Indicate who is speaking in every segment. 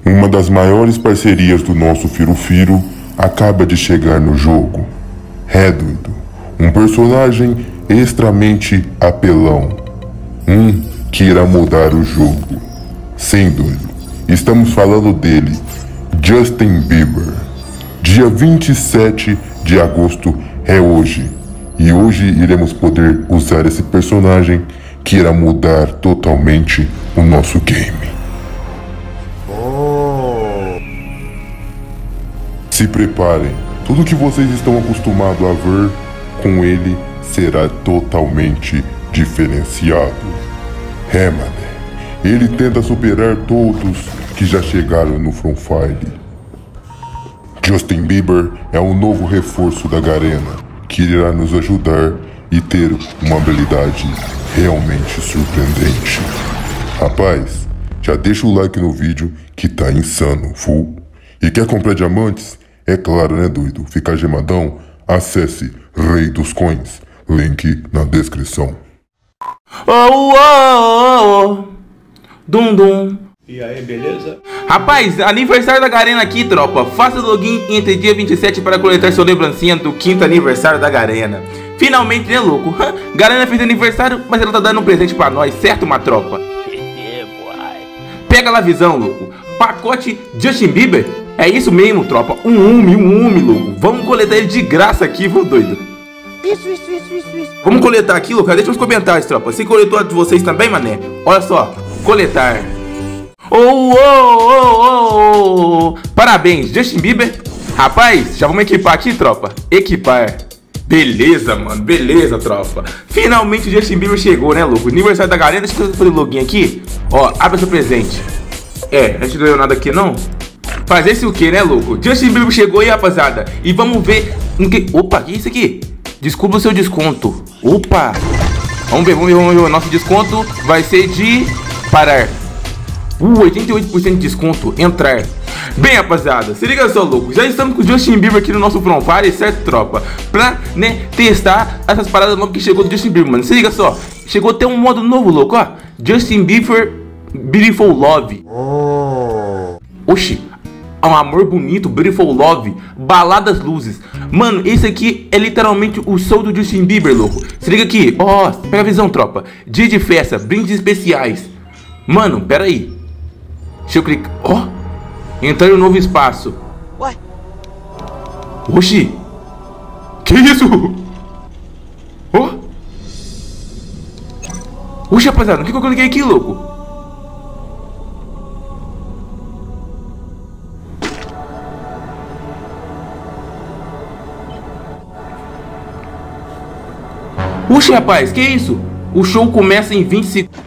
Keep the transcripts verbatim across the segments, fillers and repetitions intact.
Speaker 1: Uma das maiores parcerias do nosso Firufiro acaba de chegar no jogo. É, doido, um personagem extremamente apelão. Um que irá mudar o jogo. Sim, doido, estamos falando dele, Justin Bieber. Dia vinte e sete de agosto é hoje. E hoje iremos poder usar esse personagem que irá mudar totalmente o nosso game. Se preparem, tudo que vocês estão acostumados a ver com ele será totalmente diferenciado. É, mané, ele tenta superar todos que já chegaram no From File. Justin Bieber é o novo reforço da Garena, que irá nos ajudar e ter uma habilidade realmente surpreendente. Rapaz, já deixa o like no vídeo que tá insano, full. E quer comprar diamantes? É claro, né, doido? Ficar gemadão? Acesse Rei dos Coins, link na descrição.
Speaker 2: Oh, oh, oh, dum dum.
Speaker 3: E aí, beleza?
Speaker 2: Rapaz, aniversário da Garena aqui, tropa. Faça login entre dia vinte e sete para coletar sua lembrancinha do quinto aniversário da Garena. Finalmente, né, louco? Garena fez aniversário, mas ela tá dando um presente pra nós, certo, uma tropa? Pega lá a visão, louco. Pacote Justin Bieber? É isso mesmo, tropa. Um umi, um umi, louco. Vamos coletar ele de graça aqui, vô doido.
Speaker 4: Isso, isso, isso, isso, isso.
Speaker 2: Vamos coletar aqui, louco. Deixa nos comentários, tropa. Se coletou a de vocês também, mané? Olha só. Coletar. Oh, oh, oh, oh, oh. Parabéns, Justin Bieber. Rapaz, já vamos equipar aqui, tropa. Equipar. Beleza, mano. Beleza, tropa. Finalmente o Justin Bieber chegou, né, louco? Aniversário da Garena. Deixa eu fazer o login aqui. Ó, abre seu presente. É, a gente não ganhou nada aqui, não? Fazer esse o que, né, louco? Justin Bieber chegou aí, rapaziada. E vamos ver no que... Opa, que é isso aqui? Descubra o seu desconto. Opa. Vamos ver, vamos ver, vamos ver. Nosso desconto vai ser de... Parar. Uh, oitenta e oito por cento de desconto. Entrar. Bem, rapaziada, se liga só, louco. Já estamos com o Justin Bieber aqui no nosso From Fire, certo, tropa? Pra, né, testar essas paradas novas que chegou do Justin Bieber, mano. Se liga só. Chegou até um modo novo, louco, ó. Justin Bieber Beautiful Love. Oxi. Um amor bonito, Beautiful Love, baladas luzes. Mano, esse aqui é literalmente o show do Justin Bieber, louco. Se liga aqui, ó, oh, pega a visão, tropa. Dia de festa, brindes especiais. Mano, pera aí. Deixa eu clicar, ó, oh, entrar em um novo espaço.
Speaker 4: Ué?
Speaker 2: Oxi. Que isso? Ó, oh. Oxi, rapaziada, o que, que eu cliquei aqui, louco? Puxa, rapaz, que isso? O show começa em vinte segundos.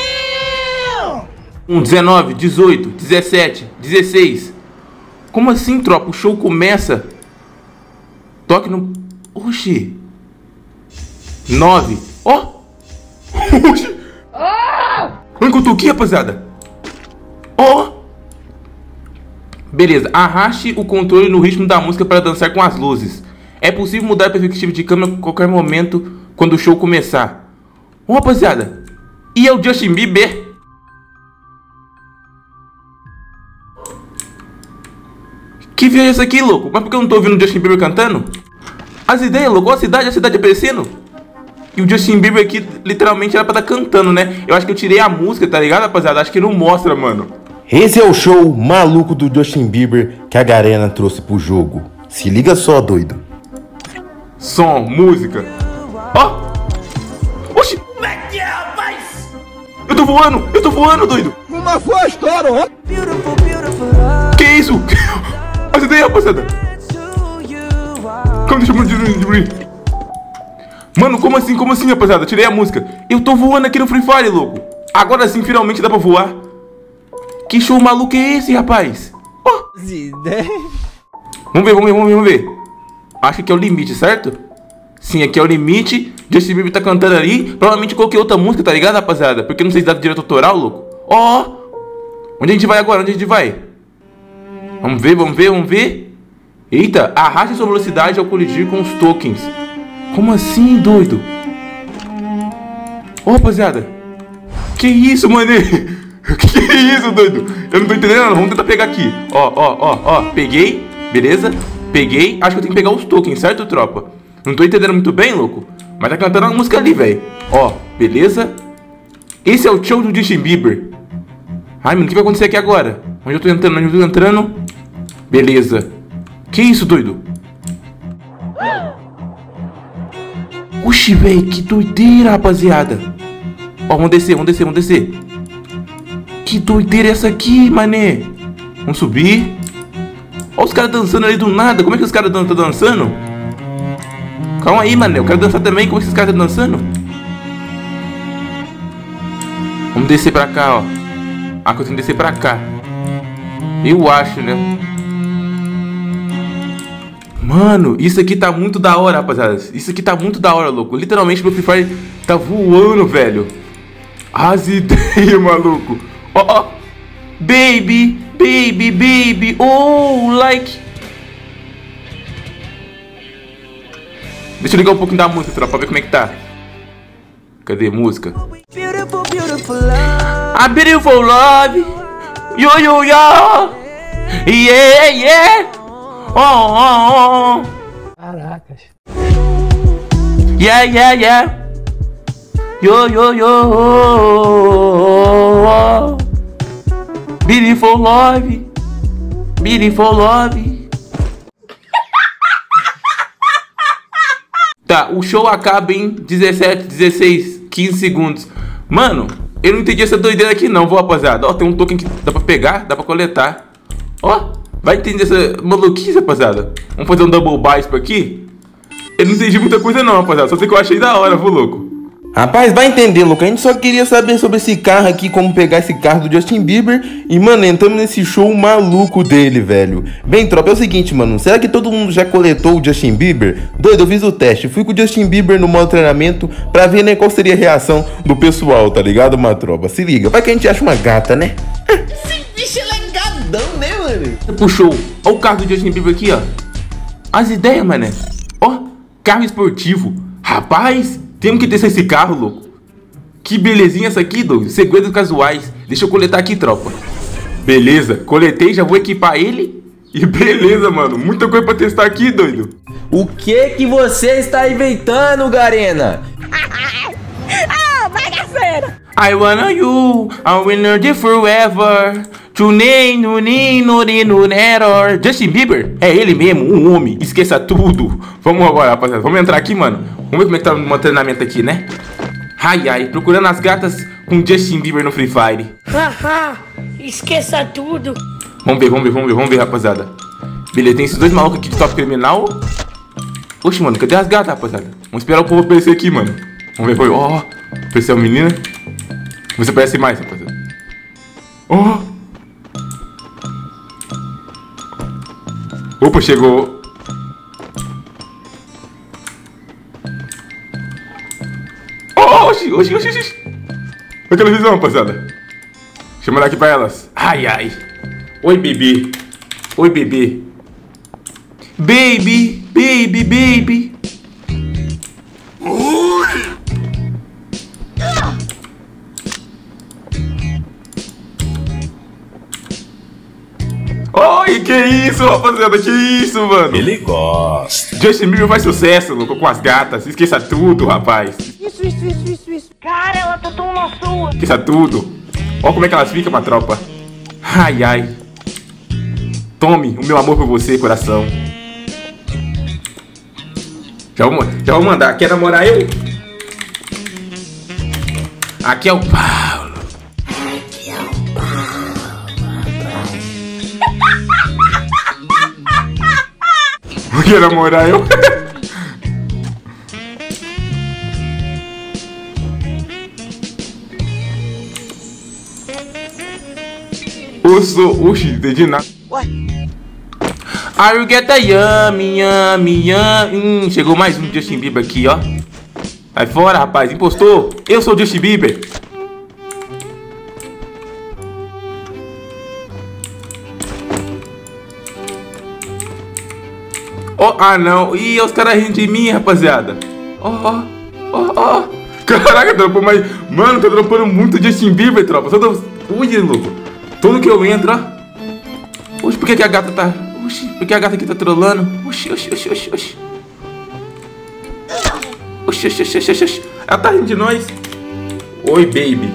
Speaker 2: Um, dezenove, dezoito, dezessete, dezesseis. Como assim, tropa? O show começa. Toque no... Oxi. nove. Ó. Oh. Oxi. Olha que eu tô aqui, rapaziada. Ó. Oh. Beleza. Arraste o controle no ritmo da música para dançar com as luzes. É possível mudar a perspectiva de câmera a qualquer momento quando o show começar. Ô, oh, rapaziada. E é o Justin Bieber. Que vídeo é esse aqui, louco? Mas por que eu não tô ouvindo o Justin Bieber cantando? As ideias, louco. Olha a cidade, a cidade aparecendo. E o Justin Bieber aqui literalmente era pra estar cantando, né? Eu acho que eu tirei a música, tá ligado, rapaziada? Acho que não mostra, mano.
Speaker 5: Esse é o show maluco do Justin Bieber que a Garena trouxe pro jogo. Se liga só, doido.
Speaker 2: Som, música. Ó! Oh. Oxi! Eu tô voando! Eu tô voando, doido!
Speaker 4: Uma foi a história, ó!
Speaker 2: Que isso? Essa ideia, rapaziada! Como deixa eu diminuir? Mano, como assim? Como assim, rapaziada? Tirei a música. Eu tô voando aqui no Free Fire, louco! Agora sim, finalmente dá pra voar. Que show maluco é esse, rapaz? Oh. Vamos ver, vamos ver, vamos ver, vamos ver. Acho que aqui é o limite, certo? Sim, aqui é o limite. Justin Bieber tá cantando ali. Provavelmente coloquei outra música, tá ligado, rapaziada? Porque não sei se dá direito autoral, louco. Ó! Oh. Onde a gente vai agora? Onde a gente vai? Vamos ver, vamos ver, vamos ver. Eita, arraste sua velocidade ao colidir com os tokens. Como assim, doido? Ô, oh, rapaziada. Que isso, mané? Que que é isso, doido? Eu não tô entendendo nada. Vamos tentar pegar aqui. Ó, ó, ó, ó. Peguei. Beleza. Peguei. Acho que eu tenho que pegar os tokens, certo, tropa? Não tô entendendo muito bem, louco. Mas tá cantando uma música ali, velho. Ó, beleza. Esse é o show do Justin Bieber. Ai, mano, o que vai acontecer aqui agora? Onde eu tô entrando? Onde eu tô entrando? Beleza. Que isso, doido? Oxi, velho, que doideira, rapaziada. Ó, vamos descer, vamos descer, vamos descer. Que doideira é essa aqui, mané? Vamos subir. Ó os caras dançando ali do nada. Como é que os caras estão dançando? Calma aí, mané. Eu quero dançar também. Como é que esses caras estão dançando? Vamos descer pra cá, ó. Ah, que eu tenho que descer pra cá. Eu acho, né? Mano, isso aqui tá muito da hora, rapaziada. Isso aqui tá muito da hora, louco. Literalmente, meu Free Fire tá voando, velho. As ideias, maluco. Ó, ó. Baby, baby, baby. Oh, like. Deixa eu ligar um pouquinho da música, pra ver como é que tá. Cadê a música?
Speaker 3: Beautiful, beautiful love.
Speaker 2: A beautiful love. Yo, yo, yo. Yeah, yeah. Oh, oh, oh.
Speaker 4: Caracas.
Speaker 2: Yeah, yeah, yeah. Yo, yo, yo. Beautiful love. Beautiful love. Tá, o show acaba em dezessete, dezesseis, quinze segundos. Mano, eu não entendi essa doideira aqui não, vou, rapaziada. Ó, tem um token que dá pra pegar, dá pra coletar. Ó, vai entender essa maluquice, rapaziada. Vamos fazer um double buy por aqui. Eu não entendi muita coisa não, rapaziada. Só sei que eu achei da hora, viu, louco?
Speaker 5: Rapaz, vai entender, louco. A gente só queria saber sobre esse carro aqui, como pegar esse carro do Justin Bieber. E, mano, entramos nesse show maluco dele, velho. Bem, tropa, é o seguinte, mano. Será que todo mundo já coletou o Justin Bieber? Doido, eu fiz o teste. Fui com o Justin Bieber no modo treinamento pra ver, né, qual seria a reação do pessoal, tá ligado, uma tropa? Se liga, vai que a gente acha uma gata, né?
Speaker 3: Esse bicho é legadão, né, mano?
Speaker 2: Puxou. Ó o carro do Justin Bieber aqui, ó. As ideias, mané. Ó, carro esportivo. Rapaz, temos que ter esse carro, louco. Que belezinha essa aqui, doido. Segredos casuais. Deixa eu coletar aqui, tropa. Beleza, coletei, já vou equipar ele. E beleza, mano. Muita coisa pra testar aqui, doido.
Speaker 6: O que que você está inventando, Garena?
Speaker 4: Ah, bagaceira!
Speaker 2: I wanna you, I winner the forever. Tune, nuni, nuri, nuneror. Justin Bieber é ele mesmo, um homem. Esqueça tudo. Vamos agora, rapaziada. Vamos entrar aqui, mano. Vamos ver como é que tá o meu treinamento aqui, né? Ai, ai. Procurando as gatas com Justin Bieber no Free Fire.
Speaker 4: Haha, esqueça tudo.
Speaker 2: Vamos ver, vamos ver, vamos ver, vamos ver, rapaziada. Beleza, tem esses dois malucos aqui de top criminal. Oxe, mano, cadê as gatas, rapaziada? Vamos esperar o povo aparecer aqui, mano. Vamos ver, foi. Ó, oh, apareceu a menina. Você aparece mais, rapaziada. Ó. Oh. Opa, chegou. Oh, oxi, oxi, oxi, oxi. Olha aquela visão, rapaziada. Chama ela aqui pra elas. Ai, ai. Oi, bebê. Oi, bebê. Baby, baby, baby. Oi, que isso, rapaziada, que isso, mano.
Speaker 7: Ele gosta.
Speaker 2: Justin Bieber faz sucesso, louco, com as gatas. Esqueça tudo, rapaz.
Speaker 4: Isso, isso, isso, isso, isso.
Speaker 8: Cara, ela tá tão na sua.
Speaker 2: Esqueça tudo. Olha como é que elas ficam, pra tropa. Ai, ai. Tome o meu amor por você, coração. Já vou, já vou mandar. Quer namorar eu? Aqui é o Paulo. Aqui é o Paulo. Quer namorar eu? Eu sou... Oxi, entendi nada. I will get the yummy, yummy, yummy. Hum, chegou mais um Justin Bieber aqui, ó. Sai fora, rapaz. Impostor. Eu sou o Justin Bieber. Oh, ah, não. Ih, os caras rindo de mim, rapaziada. Ó, ó, ó, ó. Caraca, dropou mais... Mano, tá dropando muito Justin Bieber, tropa. Só tô... Ui, louco. Tudo que eu entro, ó. Oxi, por que, que a gata tá... Oxi, por que a gata aqui tá trolando? Oxi, oxi, oxi, oxi, oxi. Oxi, oxi, oxi, oxi, oxi. Ela tá rindo de nós. Oi, baby.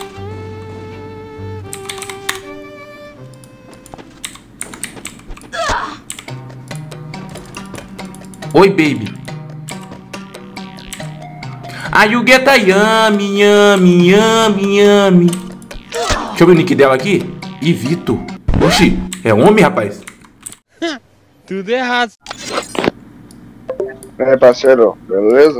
Speaker 2: Oi, baby. Ah, you get a yummy, yummy, yummy, yummy. Deixa eu ver o nick dela aqui. Ivito. Oxi, é homem, rapaz?
Speaker 7: Tudo errado.
Speaker 9: E aí, parceiro, beleza?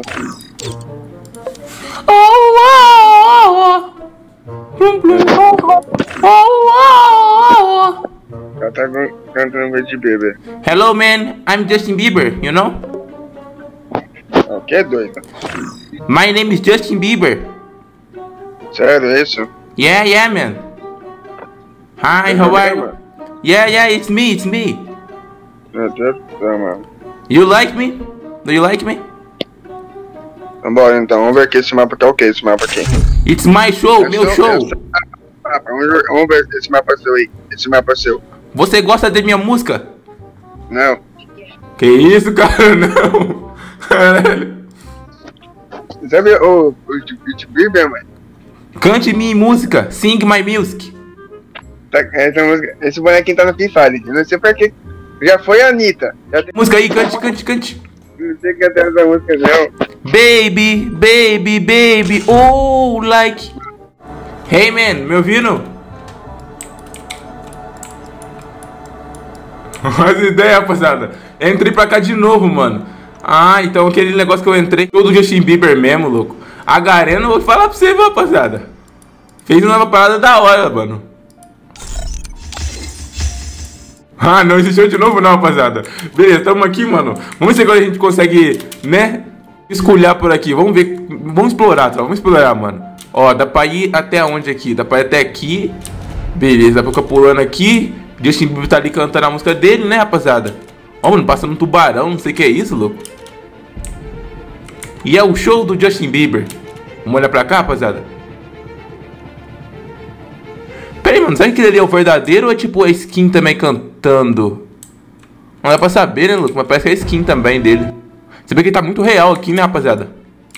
Speaker 2: Oh, oh, oh, oh. Plum, plum, oh, oh, oh, oh.
Speaker 9: Já tá cantando vídeo de bebê.
Speaker 2: Hello, man. I'm Justin Bieber, you know?
Speaker 9: O que é doido?
Speaker 2: My name is Justin Bieber.
Speaker 9: Sério, é isso?
Speaker 2: Yeah, yeah, man. Hi, how are you? Yeah, yeah, it's me, it's me.
Speaker 9: Meu Deus do céu, mano.
Speaker 2: You like me? Do you like me?
Speaker 9: Vambora então, vamos ver aqui esse mapa aqui. É o que esse mapa aqui?
Speaker 2: It's my show, meu show.
Speaker 9: Vamos ver esse mapa seu aí. Esse mapa seu.
Speaker 2: Você gosta de minha música?
Speaker 9: Não.
Speaker 2: Que isso, cara? Não. Caralho.
Speaker 9: Sabe o Justin Bieber, mano?
Speaker 2: Cante minha música. Sing my music.
Speaker 9: Tá, essa música, esse bonequinho tá no Free Fire. Eu não sei pra que. Já foi a Anitta. Já tem...
Speaker 2: Música aí, cante, cante, cante.
Speaker 9: Não sei cantar essa música não.
Speaker 2: Baby, baby, baby, oh, like. Hey, man, me ouvindo? As ideias, rapaziada. Entrei pra cá de novo, mano. Ah, então aquele negócio que eu entrei, todo Justin Bieber mesmo, louco. A Garena, vou falar pra você, rapaziada. Fez uma parada da hora, mano. Ah, não existiu de novo não, rapaziada. Beleza, tamo aqui, mano. Vamos ver se agora a gente consegue, né, escolher por aqui. Vamos ver, vamos explorar, tá? Vamos explorar, mano. Ó, dá pra ir até onde aqui? Dá pra ir até aqui. Beleza, dá pra ficar pulando aqui. Justin Bieber tá ali cantando a música dele, né, rapaziada? Ó, mano, passando um tubarão, não sei o que é isso, louco. E é o show do Justin Bieber. Vamos olhar pra cá, rapaziada. Pera aí, mano, será que aquele ali é o verdadeiro ou é tipo a skin também cantando? Não dá pra saber, né, louco? Mas parece que é a skin também dele. Você vê que ele tá muito real aqui, né, rapaziada?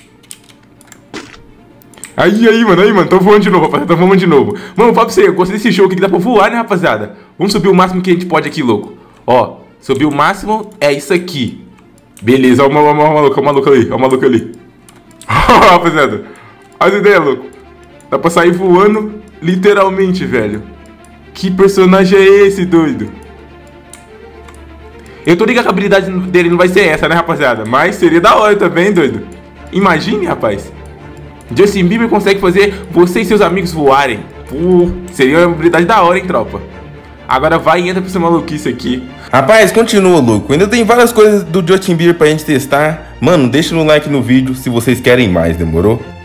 Speaker 2: Aí, aí, mano, aí, mano, tô voando de novo, rapaziada, tô voando de novo. Mano, fala pra você, eu gostei desse show aqui que dá pra voar, né, rapaziada? Vamos subir o máximo que a gente pode aqui, louco. Ó, subir o máximo é isso aqui. Beleza, ó o maluco, ó o maluco, ó o maluco ali, ó o maluco ali. Rapaziada, olha as ideias, louco. Dá pra sair voando, literalmente, velho. Que personagem é esse, doido? Eu tô ligado que a habilidade dele não vai ser essa, né, rapaziada? Mas seria da hora também, doido. Imagine, rapaz. Justin Bieber consegue fazer você e seus amigos voarem. Pô, seria uma habilidade da hora, hein, tropa? Agora vai e entra pra essa maluquice aqui.
Speaker 5: Rapaz, continua, louco. Ainda tem várias coisas do Justin Bieber pra gente testar. Mano, deixa no like no vídeo se vocês querem mais, demorou?